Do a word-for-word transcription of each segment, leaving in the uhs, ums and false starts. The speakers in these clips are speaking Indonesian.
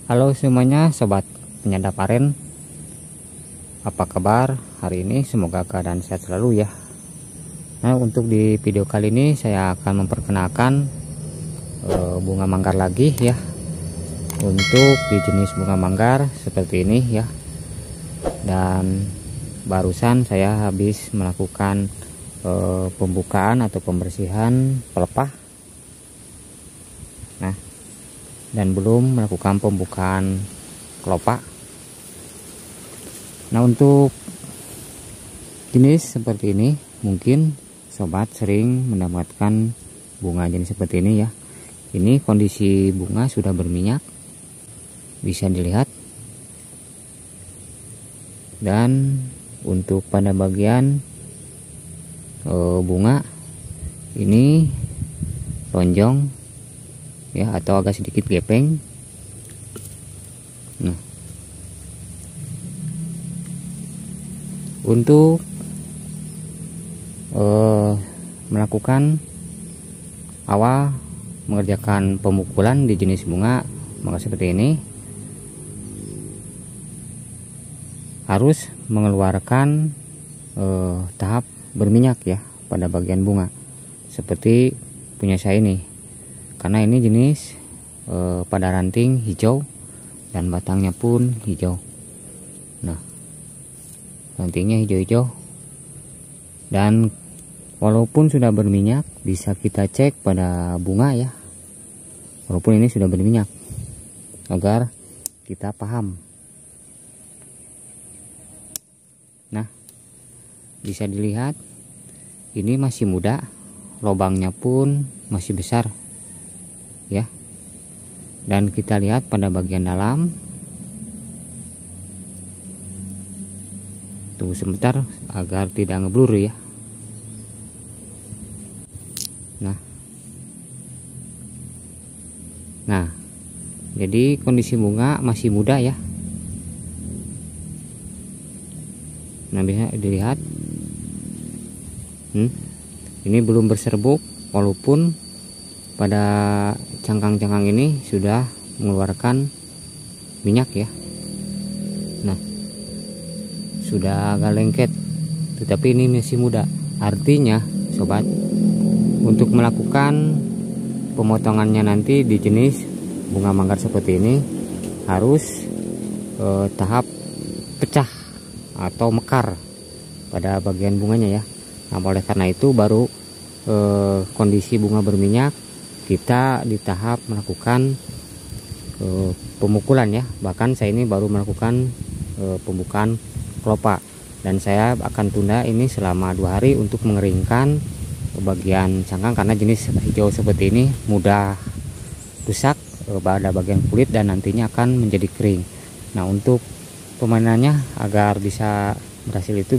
Halo semuanya sobat penyadap aren, apa kabar hari ini? Semoga keadaan sehat selalu ya. Nah, untuk di video kali ini saya akan memperkenalkan e, bunga manggar lagi ya. Untuk di jenis bunga manggar seperti ini ya. Dan barusan saya habis melakukan e, pembukaan atau pembersihan pelepah. Nah, dan belum melakukan pembukaan kelopak. Nah, untuk jenis seperti ini mungkin sobat sering mendapatkan bunga jenis seperti ini ya. Ini kondisi bunga sudah berminyak, bisa dilihat. Dan untuk pada bagian e, bunga ini lonjong ya, atau agak sedikit gepeng. Nah, untuk uh, melakukan awal mengerjakan pemukulan di jenis bunga maka seperti ini, harus mengeluarkan uh, tahap berminyak ya pada bagian bunga seperti punya saya ini. Karena ini jenis e, pada ranting hijau dan batangnya pun hijau. Nah, rantingnya hijau-hijau. Dan walaupun sudah berminyak, bisa kita cek pada bunga ya. Walaupun ini sudah berminyak, agar kita paham. Nah, bisa dilihat ini masih muda, lubangnya pun masih besar ya. Dan kita lihat pada bagian dalam, tunggu sebentar agar tidak ngeblur ya. Nah, nah jadi kondisi bunga masih muda ya. Nah, bisa dilihat hmm, ini belum berserbuk, walaupun pada cangkang-cangkang ini sudah mengeluarkan minyak ya. Nah, sudah agak lengket, tetapi ini masih muda. Artinya sobat, untuk melakukan pemotongannya nanti di jenis bunga manggar seperti ini harus eh, tahap pecah atau mekar pada bagian bunganya ya. Nah, oleh karena itu baru eh, kondisi bunga berminyak kita di tahap melakukan uh, pemukulan ya. Bahkan saya ini baru melakukan uh, pembukaan kelopak, dan saya akan tunda ini selama dua hari untuk mengeringkan bagian cangkang, karena jenis hijau seperti ini mudah rusak uh, pada bagian kulit dan nantinya akan menjadi kering. Nah, untuk pemainannya agar bisa berhasil itu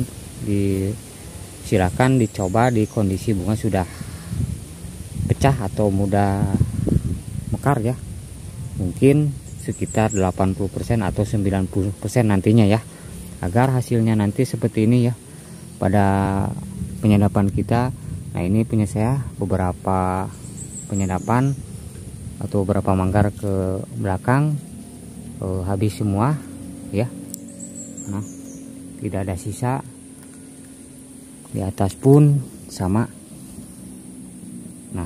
disilakan dicoba di kondisi bunga sudah pecah atau mudah mekar ya, mungkin sekitar delapan puluh persen atau sembilan puluh persen nantinya ya, agar hasilnya nanti seperti ini ya pada penyadapan kita. Nah, ini punya saya beberapa penyadapan atau beberapa manggar ke belakang eh, habis semua ya. Nah, tidak ada sisa, di atas pun sama. Nah,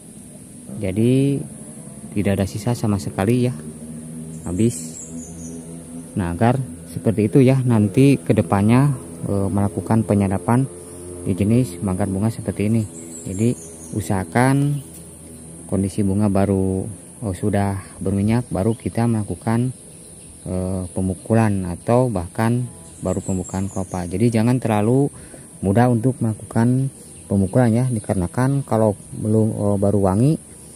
jadi tidak ada sisa sama sekali ya, habis. Nah, agar seperti itu ya, nanti kedepannya e, melakukan penyadapan di jenis manggar bunga seperti ini. Jadi usahakan kondisi bunga baru oh, sudah berminyak, baru kita melakukan e, pemukulan atau bahkan baru pembukaan kelopak. Jadi jangan terlalu mudah untuk melakukan pemukulan ya, dikarenakan kalau belum oh, baru wangi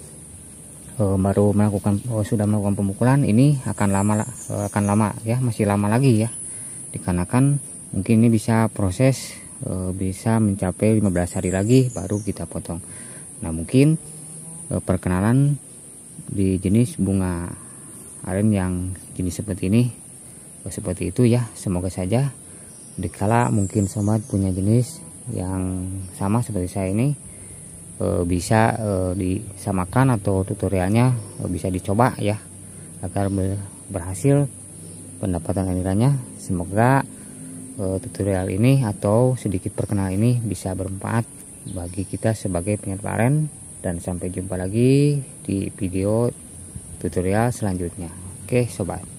oh, baru melakukan oh, sudah melakukan pemukulan, ini akan lama oh, akan lama ya, masih lama lagi ya, dikarenakan mungkin ini bisa proses oh, bisa mencapai lima belas hari lagi baru kita potong. Nah, mungkin oh, perkenalan di jenis bunga aren yang jenis seperti ini oh, seperti itu ya. Semoga saja dikala mungkin sobat punya jenis yang sama seperti saya ini e, bisa e, disamakan atau tutorialnya e, bisa dicoba ya, agar berhasil pendapatan alirannya. Semoga uh, tutorial ini atau sedikit perkenalan ini bisa bermanfaat bagi kita sebagai penyerap aren, dan sampai jumpa lagi di video tutorial selanjutnya. Oke sobat.